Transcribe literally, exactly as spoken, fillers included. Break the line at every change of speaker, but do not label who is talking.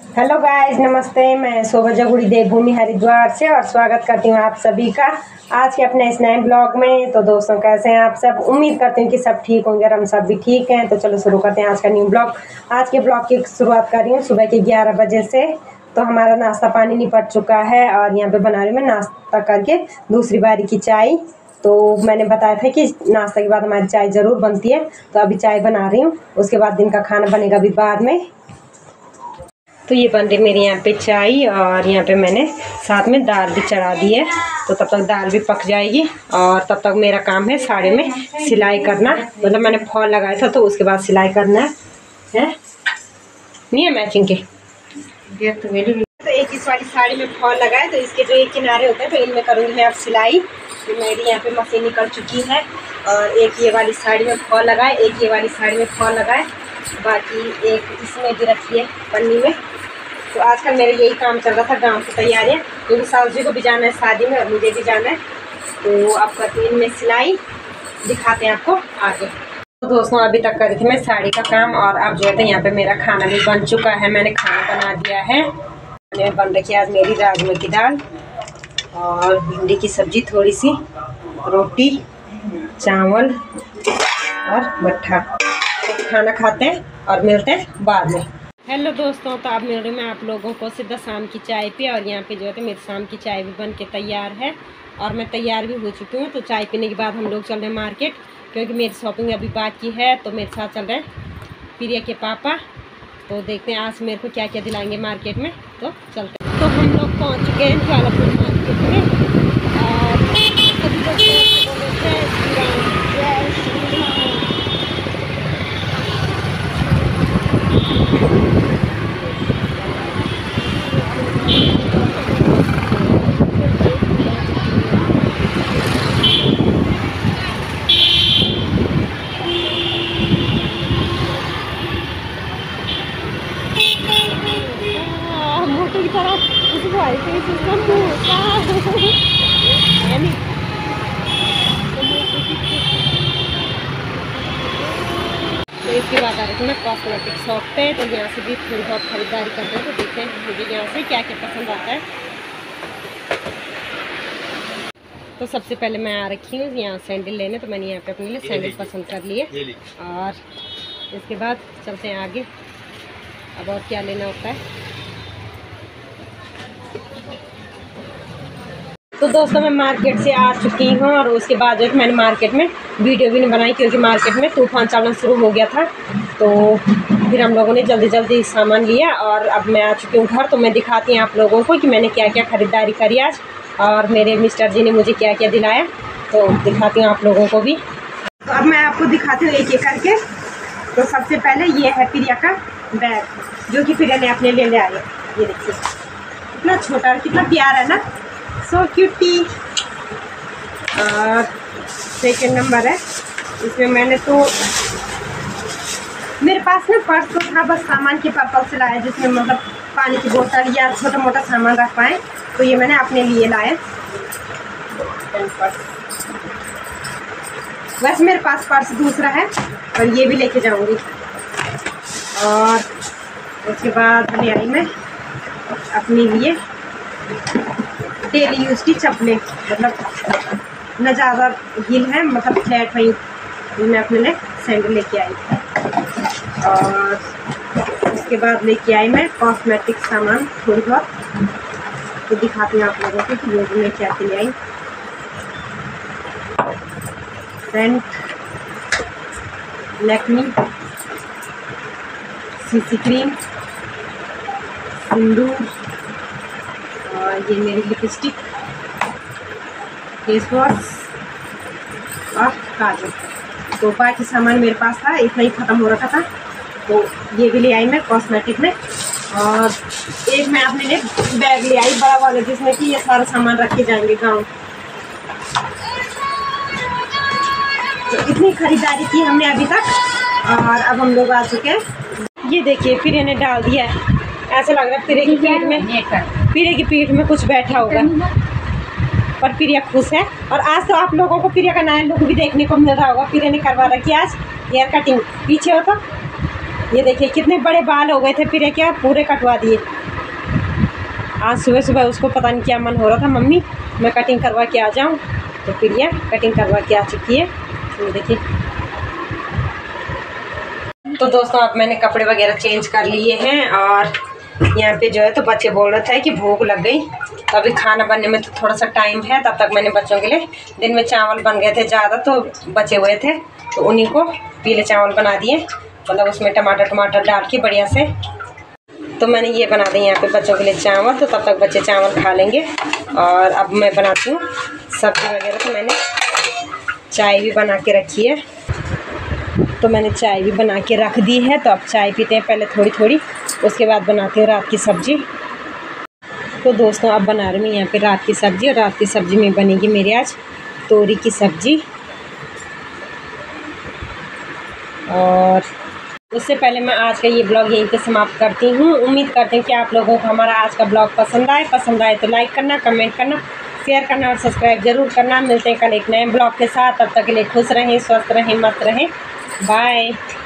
Hello guys, नमस्ते। मैं शोभा जगुड़ी देवभूमि हरिद्वार से और स्वागत करती हूँ आप सभी का आज के अपने इस नए ब्लॉग में। तो दोस्तों, कैसे हैं आप सब? उम्मीद करती हूँ कि सब ठीक होंगे और हम सब भी ठीक हैं। तो चलो शुरू करते हैं आज का न्यू ब्लॉग। आज के ब्लॉग की शुरुआत कर रही हूँ सुबह के ग्यारह बजे से। तो हमारा नाश्ता पानी निपट चुका है और यहाँ पे बना रही हूँ मैं नाश्ता करके दूसरी बारी की चाय। तो मैंने बताया था कि नाश्ता के बाद हमारी चाय ज़रूर बनती है, तो अभी चाय बना रही हूँ। उसके बाद दिन का खाना बनेगा भी बाद में। तो ये बन रही मेरी यहाँ पे चाय और यहाँ पे मैंने साथ में दाल भी चढ़ा दी है। तो तब तक दाल भी पक जाएगी और तब तक मेरा काम है साड़ी में सिलाई करना। मतलब मैंने फॉल लगाया था तो उसके बाद सिलाई करना है, है? नहीं है मैचिंग के तो मेरी तो एक इस वाली साड़ी में फॉल लगाए, तो इसके जो एक किनारे होते हैं तो इनमें करूँगी मैं अब सिलाई। तो मेरी यहाँ पे मशीन निकल चुकी है और एक ये वाली साड़ी में फॉल लगाए, एक ये वाली साड़ी में फॉल लगाए, बाकी एक इसमें भी रखी है पन्नी में। तो आजकल मेरा यही काम चल रहा था, गांव की तैयारियाँ, क्योंकि सास जी को भी जाना है शादी में और मुझे भी जाना है। तो अब करती हूँ इनमें सिलाई, दिखाते हैं आपको आगे। तो दोस्तों, अभी तक करी थी मैं साड़ी का काम और अब जो है तो यहाँ पे मेरा खाना भी बन चुका है। मैंने खाना बना दिया है। मैंने बन रखी है आज मेरी राजमा की दाल और भिंडी की सब्जी, थोड़ी सी रोटी, चावल और मट्ठा। तो खाना खाते हैं और मिलते हैं बाद में। हेलो दोस्तों, तो अब मिल रही मैं आप लोगों को सीधा शाम की चाय पे और यहाँ पे जो है तो मेरी शाम की चाय भी बन के तैयार है और मैं तैयार भी हो चुकी हूँ। तो चाय पीने के बाद हम लोग चल रहे हैं मार्केट, क्योंकि मेरी शॉपिंग अभी बाकी है। तो मेरे साथ चल रहे हैं प्रिया के पापा। तो देखते हैं आज मेरे को क्या क्या दिलाएंगे मार्केट में। तो चलते हैं। तो हम लोग पहुँच चुके हैं ज्वालापुर मार्केट में और की तरह उस भाई के सिस्टम तो इसके बाद आ रही थी मैं कॉस्मेटिक शॉप पे। तो यहाँ से भी थोड़ी बहुत खरीदारी करते हैं। तो देखते हैं मुझे यहाँ से क्या क्या पसंद आता है। तो सबसे पहले मैं आ रखी हूँ यहाँ सैंडल लेने। तो मैंने यहाँ पे अपने लिए सैंडल पसंद कर लिए और इसके बाद चलते हैं आगे। अब और क्या लेना होता है। तो दोस्तों, मैं मार्केट से आ चुकी हूँ और उसके बाद जो मैंने मार्केट में वीडियो भी नहीं बनाई, क्योंकि मार्केट में तूफान चलना शुरू हो गया था। तो फिर हम लोगों ने जल्दी जल्दी सामान लिया और अब मैं आ चुकी हूँ घर। तो मैं दिखाती हूँ आप लोगों को कि मैंने क्या क्या ख़रीदारी करी आज और मेरे मिस्टर जी ने मुझे क्या क्या दिलाया। तो दिखाती हूँ आप लोगों को भी। तो अब मैं आपको दिखाती हूँ एक एक करके। तो सबसे पहले ये है प्रिया का बैग, जो कि प्रिया ने अपने लिए ले आया। ये देखिए कितना छोटा और कितना प्यारा है ना, सो क्यूटी। और सेकेंड नंबर है, इसमें मैंने तो मेरे पास ना पर्स तो था, बस सामान के पर्पज से लाया, जिसमें मतलब पानी की बोतल या छोटा मोटा सामान रख पाए। तो ये मैंने अपने लिए लाया पर्स। वैसे मेरे पास पर्स दूसरा है और ये भी लेके जाऊंगी। और उसके बाद ले आई मैं अपने लिए डेली यूज़ की चप्पलें, मतलब न ज़्यादा हील है, मतलब फ्लैट है। मैं अपने लिए सैंडल लेके आई और उसके बाद लेके आई मैं कॉस्मेटिक सामान थोड़ी बहुत। तो दिखाती हूँ आप लोगों को कि वो मैं क्या क्या ले आई। सेंट, लैक्मी, सीसी क्रीम, सिंदूर और ये मेरी लिपस्टिक, फेस वॉश और काजल। तो बाकी सामान मेरे पास था, इतना ही ख़त्म हो रखा था। तो ये भी ले आई मैं कॉस्मेटिक में। और एक मैं अपने लिए बैग ले आई बड़ा वाला, जिसमें कि ये सारा सामान रख के जाएंगे गाँव। तो इतनी खरीदारी की हमने अभी तक और अब हम लोग आ चुके हैं। ये देखिए प्रिया ने डाल दिया है, ऐसा लग रहा है प्रिया की पीठ में प्रिया की पीठ में कुछ बैठा होगा। पर प्रिया खुश है। और आज तो आप लोगों को प्रिया का नया लुक भी देखने को मिल रहा होगा। प्रिया ने करवा रखी आज हेयर कटिंग। पीछे हो तो ये देखिए कितने बड़े बाल हो गए थे, फिर क्या पूरे कटवा दिए। आज सुबह सुबह उसको पता नहीं क्या मन हो रहा था, मम्मी मैं कटिंग करवा के आ जाऊँ, तो फिर यह कटिंग करवा के आ चुकी है। तो देखिए तो दोस्तों अब मैंने कपड़े वगैरह चेंज कर लिए हैं और यहाँ पे जो है तो बच्चे बोल रहे थे कि भूख लग गई, तो अभी खाना बनने में तो थोड़ा सा टाइम है। तब तक मैंने बच्चों के लिए दिन में चावल बन गए थे ज़्यादा, तो बचे हुए थे, तो उन्हीं को पीले चावल बना दिए, मतलब उसमें टमाटर टमाटर डाल के बढ़िया से। तो मैंने ये बना दिए यहाँ पे बच्चों के लिए चावल, तो तब तक बच्चे चावल खा लेंगे। और अब मैं बनाती हूँ सब्ज़ी वगैरह। तो मैंने चाय भी बना के रखी है, तो मैंने चाय भी बना के रख दी है। तो अब चाय पीते हैं पहले थोड़ी थोड़ी, उसके बाद बनाती हूँ रात की सब्ज़ी। तो दोस्तों अब बना रही हूँ यहाँ पे रात की सब्ज़ी, और रात की सब्ज़ी में बनेगी मेरी आज तोरी की सब्ज़ी। और उससे पहले मैं आज का ये ब्लॉग यहीं पे समाप्त करती हूँ। उम्मीद करती हूँ कि आप लोगों को हमारा आज का ब्लॉग पसंद आए पसंद आए तो लाइक करना, कमेंट करना, शेयर करना और सब्सक्राइब जरूर करना। मिलते हैं कल एक नए ब्लॉग के साथ, तब तक के लिए खुश रहें, स्वस्थ रहें, मस्त रहें। बाय।